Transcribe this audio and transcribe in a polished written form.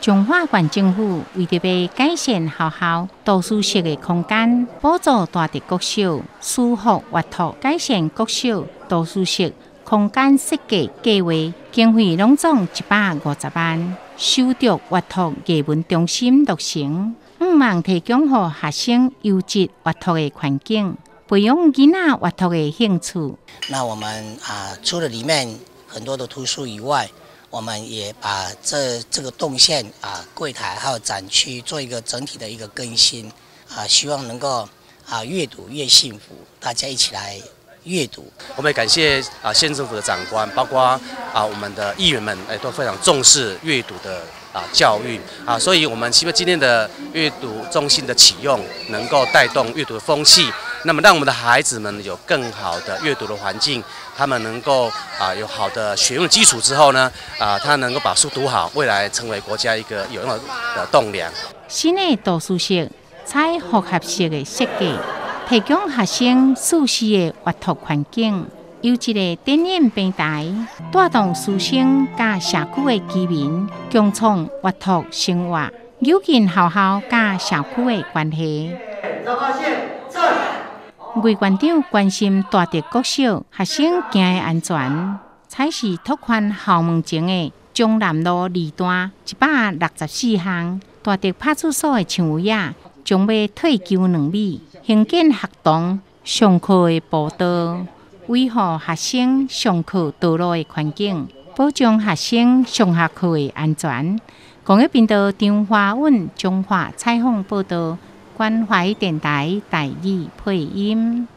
中华县政府为着要改善学校图书室的空间，补助大直国小修复挖拓改善国小图书室空间设计计划，经费拢总150万，修筑挖拓艺文中心落成，希望提供予学生优质挖拓的环境，培养囡仔挖拓的兴趣。 那我们除了里面很多的图书以外，我们也把这个动线柜台还有展区做一个整体的一个更新希望能够越读越幸福，大家一起来阅读。 我们也感谢县政府的长官，包括我们的议员们都非常重视阅读的教育所以我们希望今天的阅读中心的启用，能够带动阅读的风气，那么让我们的孩子们有更好的阅读的环境，他们能够有好的学用基础之后呢他能够把书读好，未来成为国家一个有用的栋梁。 新的图书室采复合式的设计，提供学生舒适的阅读环境，有一个电影平台，带动师生甲社区的居民共创阅读生活，扭紧学校甲社区的关系。魏馆长关心大直国小学生行的安全，采取拓宽校门前的中南路2段164项。大直派出所的常务也将要退休2米，兴建学童上课的步道，维护学生上课道路的环境，保障学生上下课的安全。公益频道张华允中华采访报道，关怀电台台语配音。